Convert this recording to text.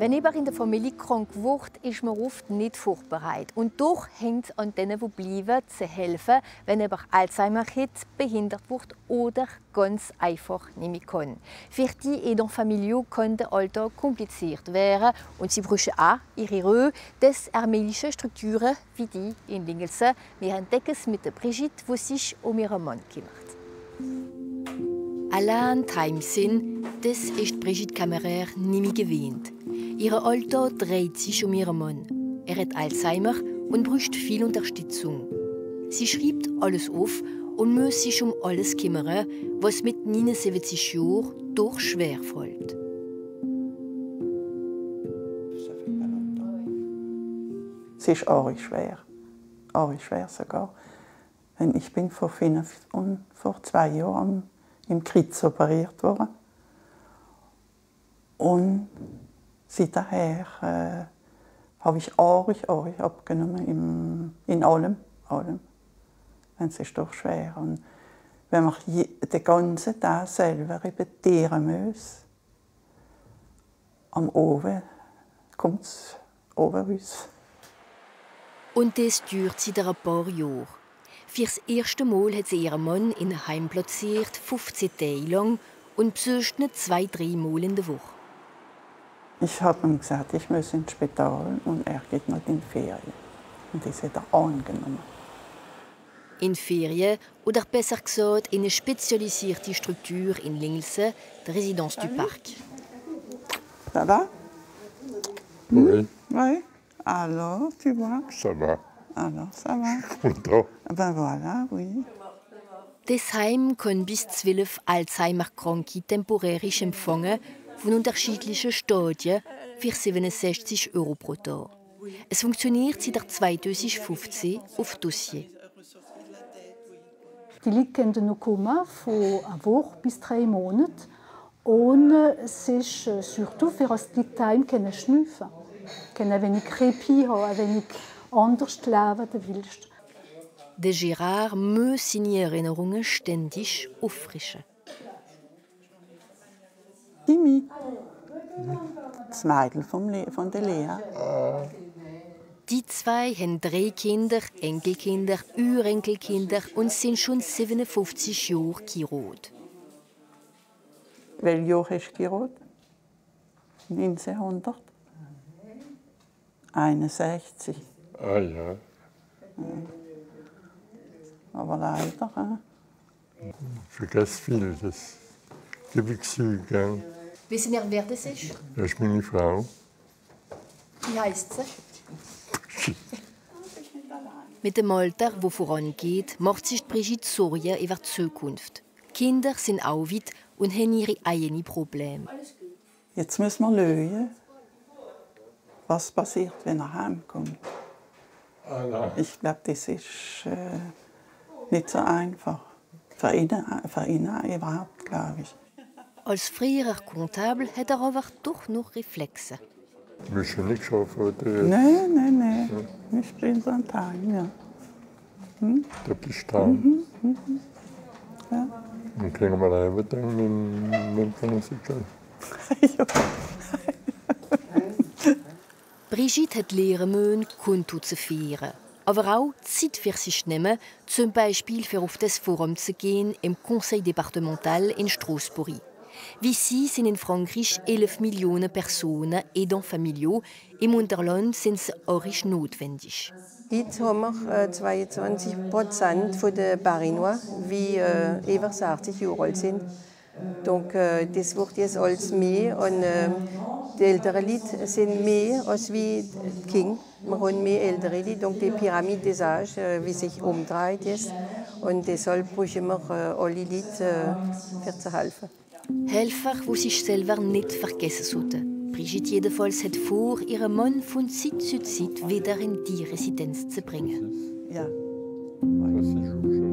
Wenn jemand in der Familie krank wird, ist man oft nicht vorbereitet. Und doch hängt es an denen, die bleiben, zu helfen, wenn jemand Alzheimer hat, behindert wird oder ganz einfach nicht mehr kann. Für die Aidants familiaux kann der Alltag kompliziert werden und sie brauchen auch ihre Ruhe, des armenische Strukturen wie die in Lingelsen. Wir entdecken es mit der Brigitte, die sich um ihren Mann kümmert. Allein Heimsinn, das ist Brigitte Kammerer nicht mehr gewöhnt. Ihr Alltag dreht sich um ihren Mann. Er hat Alzheimer und braucht viel Unterstützung. Sie schreibt alles auf und muss sich um alles kümmern, was mit 79 Jahren doch schwer fällt. Es ist auch schwer sogar. Ich bin vor 2 Jahren im Kritz operiert worden. Und seither habe ich Jahre abgenommen in allem. Es ist doch schwer. Und wenn man den ganzen Tag selber repetieren muss, am Oben kommt es oben raus. Und das dauert seit ein paar Jahren. Fürs erste Mal hat sie ihren Mann in ein Heim platziert, 15 Tage lang, und besucht ihn 2-3 Mal in der Woche. Ich habe ihm gesagt, ich muss ins Spital und er geht noch in die Ferien. Und das hat er angenommen. In Ferien, oder besser gesagt in eine spezialisierte Struktur in Lingelsen, der Résidence du Parc. Ça va? Oui. Oui. Alors, tu vois? Ça va. Alors, ça va. Content. Ben voilà, oui. Das Heim kann bis 12 Alzheimer-Kranke temporärisch empfangen, von unterschiedlichen Stadien, für 67 € pro Tag. Es funktioniert seit 2015 auf Dossier. Die Leute können noch kommen, von einer Woche bis 3 Monaten. Und es ist surtout für das die Leute können schnüffeln können. Ein wenig Répit haben, ein wenig anders leben, der willst. Der Gérard muss seine Erinnerungen ständig auffrischen. Timmy. Das Mädel von der Lea. Die zwei haben 3 Kinder, Enkelkinder, Urenkelkinder und sind schon 57 Jahre Kirot. Welches Jahr ist Kirot? 1961. Ah ja. Aber leider. Ich vergesse viel, das Gewichshügel. Wissen Sie, wer das ist? Das ist meine Frau. Wie heisst sie? Mit dem Alter, das vorangeht, macht sich Brigitte Sorgen über die Zukunft. Die Kinder sind auch weit und haben ihre eigenen Probleme. Jetzt müssen wir schauen, was passiert, wenn er heimkommt. Ich glaube, das ist nicht so einfach. Für ihn überhaupt, glaube ich. Als früherer Comptable hat er aber doch noch Reflexe. Du musst ja nicht schaffen, oder? Nein. Ich bin so ein Teil, ja. Du bist da. Ja. Dann kriegen wir eben dann mit dem Finanzierung. Ja. Brigitte hat lernen müssen, Konto zu feiern. Aber auch Zeit für sich nehmen, zum Beispiel für auf das Forum zu gehen im Conseil départemental in Strasbourg. Wie sie sind in Frankreich 11 Millionen Personen Aidants familiaux. Im Unterland sind es auch notwendig. Heute haben wir 22% der Barinois, die über 60 Jahre alt sind. Donc, das wird jetzt alles mehr. Und die älteren Leute sind mehr als wie die Kinder. Wir haben mehr ältere Leute, donc die Pyramide des Âges, wie sich umdreht jetzt. Und deshalb brauchen wir alle Leute, für zu helfen. Helfer, die sich selber nicht vergessen sollten. Brigitte jedenfalls hat vor, ihren Mann von Zeit zu Zeit wieder in die Residenz zu bringen. Ja. Das ist schon